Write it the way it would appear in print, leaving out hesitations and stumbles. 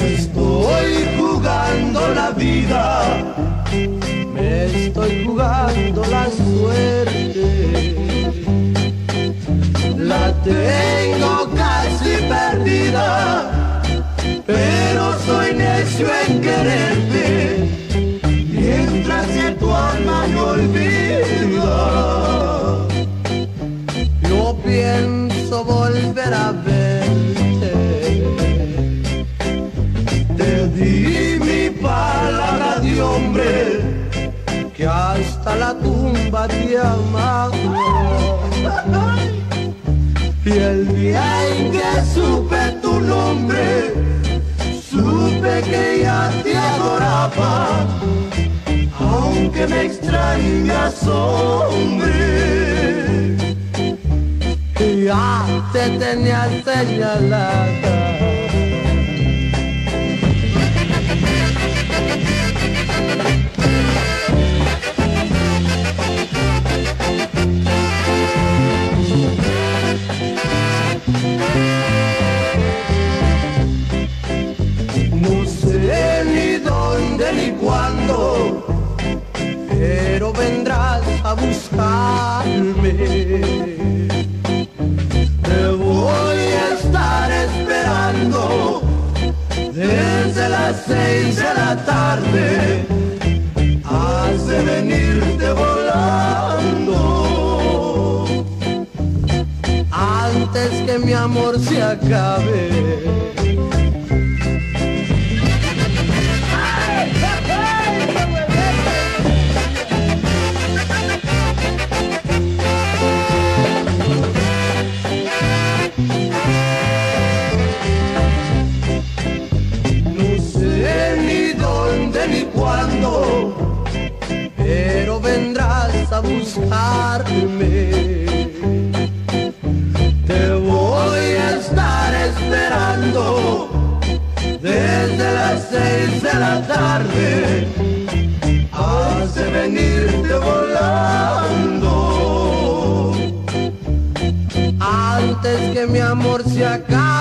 estoy jugando la vida, me estoy jugando la suerte. La tengo casi perdida, pero soy necio en quererte, mientras que tu alma me olvida. Yo pienso volver a verte. Te di mi palabra de hombre, que hasta la tumba te amaba. y el día en que supe tu nombre, supe que ya te adoraba, aunque me extrañas, hombre. Ya te tenía señalada. No sé ni dónde ni cuándo, pero vendrás a buscarme. Te voy a estar esperando desde las 6 de la tarde. Has de venirte volando antes que mi amor se acabe. Pero vendrás a buscarme. Te voy a estar esperando desde las 6 de la tarde. Has de venirte volando antes que mi amor se acabe.